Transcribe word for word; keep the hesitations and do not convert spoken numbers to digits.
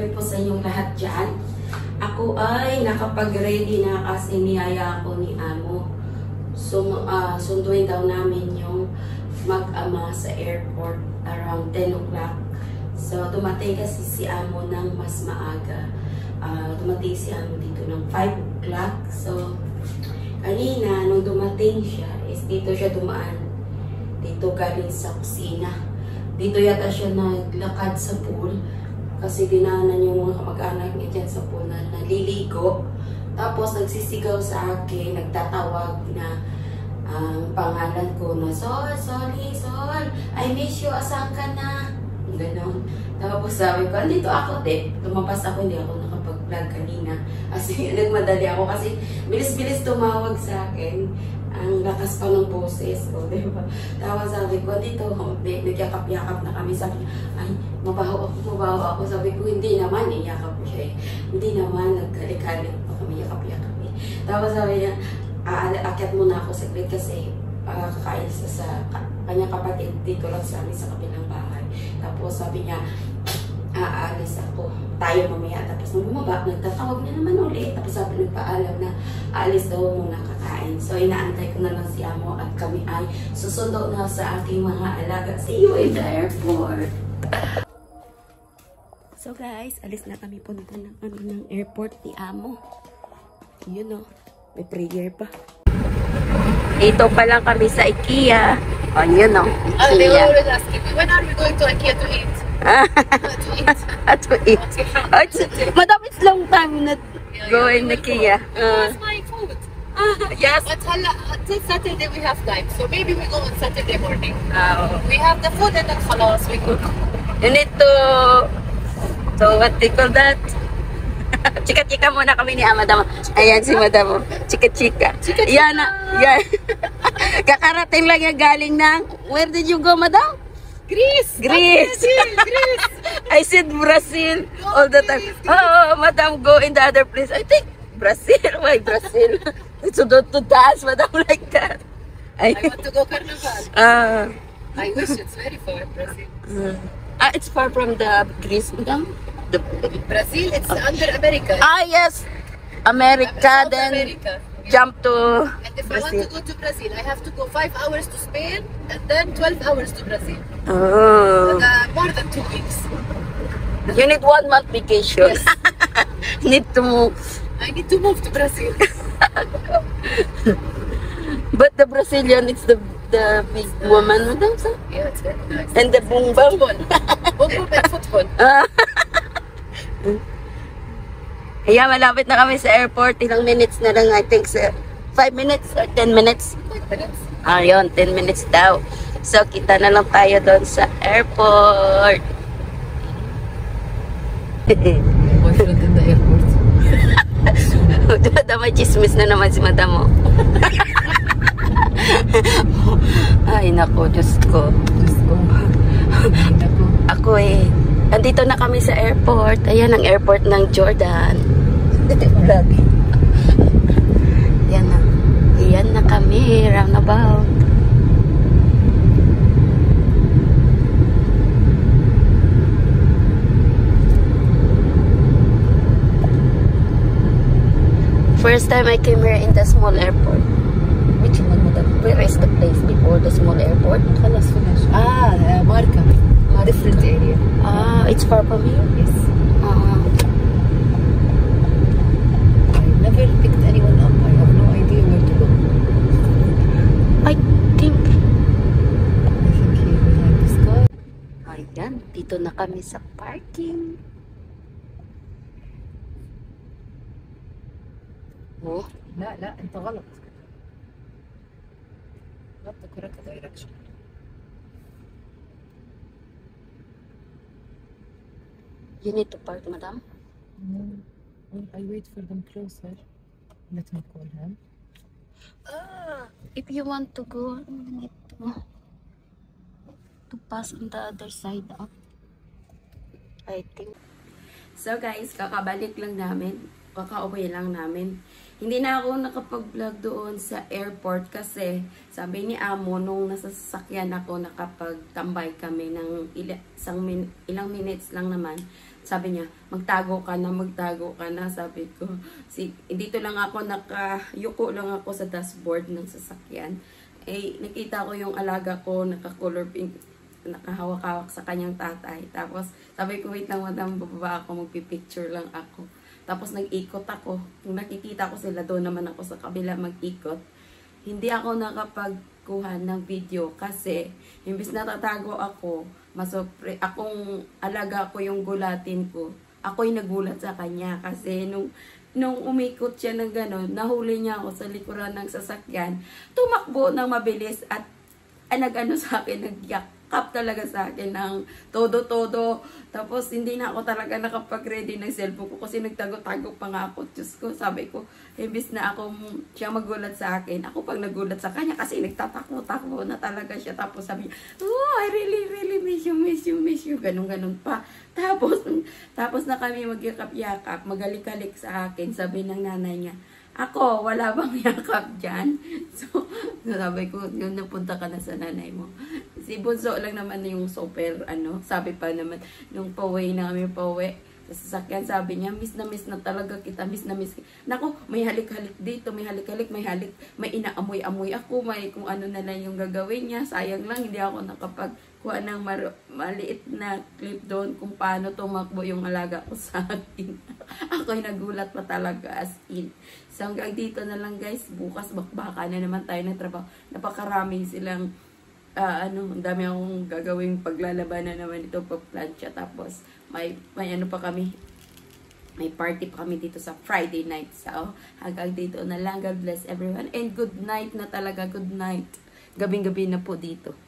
gabi po sa inyong lahat dyan. Ako ay nakapag-ready na kasi niyaya ako ni Amo. So, uh, sunduin daw namin yung mag-ama sa airport around ten o'clock. So, dumating kasi si Amo ng mas maaga. Uh, dumating si Amo dito ng five o'clock. So, kanina, nung dumating siya, is dito siya dumaan. Dito galing sa kusina. Dito yata siya naglakad sa pool. Kasi dinaanan yung mga kamag-anak niya dyan sa pool na naliligo. Tapos nagsisigaw sa akin, nagtatawag na ang uh, pangalan ko na, Sol, Soli, Sol, I miss you, asan ka na? Ganon. Tapos sabi ko, andito ako, de. Lumabas ako, hindi ako nakapag-vlog kanina. Kasi nagmadali ako kasi bilis-bilis tumawag sa akin. Ang lakas pa ng boses ko, di ba? Tapos sabi ko, dito, nagyakap-yakap na kami. Sabi niya, ay, mabaho ako, mabaho ako. Sabi ko, hindi naman, iyakap ko siya eh. Hindi naman, nagkalik-kalik pa kami, yakap-yakap eh. Tapos sabi niya, aakyat muna ako saglit kasi uh, kakain sa, sa kanyang kapatid dito lang sa amin sa kabilang bahay. Tapos sabi niya, aalis ako, tayo mamaya. Tapos nung bumaba, nagtatawag niya naman ulit. Tapos sabi nagpaalam na aalis daw muna kakain. So inaantay ko na lang si Amo at kami ay susundo na sa aking mga alaga. See you in the airport! So guys, alis na kami, punta na kami ng airport ni Amo. Yun o, may prayer pa. Dito pa lang kami sa IKEA. O, yun o, IKEA. Oh, they were always asking me, when are we going to IKEA to eat? to eat. to eat. Oh, it's, Madam, it's long time not yeah, going yeah, IKEA. Uh, Where's my food? uh, yes. But until Saturday we have time, so maybe we go on Saturday morning. Uh, we have the food and then khalas, we cook. You need to, so what they call that? Chika-chika muna kami ni Madam. Ayan si Madam. Chika-chika. Yan na. Yan. Kakarating lang yung galing ng, where did you go, Madam? Greece! Greece! Greece! I said Brazil all the time. Oh, Madam, go in the other place. I think Brazil. Why Brazil? So don't to dance, Madam, like that. I, I want to go Carnival. Uh, I wish it's very far, Brazil. Uh, uh, it's far from the Greece, Madam. The, Brazil, it's uh, under America. Ah, yes. America, South then America. jump to And if Brazil. I want to go to Brazil, I have to go five hours to Spain and then twelve hours to Brazil. Oh. And, uh, more than two weeks. You need one month vacation. Yes. Need to move. I need to move to Brazil. But the Brazilian, it's the the big woman, Madam. So? Yeah, it's very nice. And the boom bum. Football. Boom boom and football. Kaya malapit na kami sa airport. Ilang minutes na lang, I think, sa five minutes or ten minutes. Five minutes. Ah, yun, ten minutes daw. So, kita na lang tayo doon sa airport. Boyfriend in the airport. Madam, may chismis na naman si Madam mo. Ay, naku, Diyos ko. Just go. Ako eh, andito na kami sa airport. Ayan ang airport ng Jordan. Vlog. Yan na. Yan na kami, roundabout. First time I came here in the small airport. Which one, Madam? Where is the place before the small airport? خلاص finish. Ah, uh, Marca. A different area. Ah, it's far from here? Yes. Uh, I never picked anyone up. I have no idea where to go. I think... I think here behind this car. Ayan, dito na kami sa parking. Oh. لا لا انت غلط. Not the correct direction. You need to park, Madam. No. I wait for them closer. Let me call him. Ah, if you want to go, you need to, to pass on the other side up. I think. So guys, kakabalik lang namin. Kaka-uwi lang namin. Hindi na ako nakapag-vlog doon sa airport kasi sabi ni Amo nung nasa sasakyan ako nakapagtambay kami ng ilang, isang min, ilang minutes lang naman. sabi niya, magtago ka na, magtago ka na, sabi ko. Si, dito lang ako, nakayuko lang ako sa dashboard ng sasakyan. Eh, nakita ko yung alaga ko, naka-color pink, nakahawak-hawak sa kanyang tatay. Tapos, sabi ko, wait lang, madam, bababa ako, magpipicture lang ako. Tapos, nag-ikot ako. Kung nakikita ko sila, doon naman ako sa kabila mag-ikot. Hindi ako nakapagkuha ng video kasi, imbis natatago ako, masopre, akong alaga ko yung gulatin ko. Ako'y nagulat sa kanya kasi nung, nung umikot siya ng gano'n, nahuli niya ako sa likuran ng sasakyan, tumakbo ng mabilis at ah, nag-ano sa akin, nagyakap talaga sa akin ng todo-todo. Tapos hindi na ako talaga nakapag-ready ng cellphone ko kasi nagtago-tago pa nga ako. Diyos ko, sabi ko, imbis na ako siya magulat sa akin, ako pag nagulat sa kanya kasi nagtatakbo-takbo na talaga siya. Tapos sabi niya, oh, I really, really miss you, miss you, miss you. Ganun-ganun pa. Tapos, tapos na kami magyakap-yakap, magalik-halik sa akin. Sabi ng nanay niya, ako, wala bang yakap dyan? So, sabi ko, yun, napunta ka na sa nanay mo. Si Bunso lang naman yung super, ano, sabi pa naman, nung pauwi namin, pauwi, sa sasakyan, sabi niya, miss na miss na talaga kita, miss na miss. Naku, may halik-halik dito, may halik-halik, may halik, may inaamoy-amoy ako, may kung ano na lang yung gagawin niya. Sayang lang, hindi ako nakapagkuha ng maliit na clip doon kung paano tumakbo yung alaga ko sa akin. Ako'y nagulat pa talaga, as in. So, hanggang dito na lang guys, bukas bakbaka na naman tayo ng trabaho. Napakarami silang, uh, ano, ang dami akong gagawing paglalaban na naman ito, pagplansya. Tapos, may, may ano pa kami, may party pa kami dito sa Friday night. So, hanggang dito na lang. God bless everyone. And good night na talaga, good night. Gabing-gabi na po dito.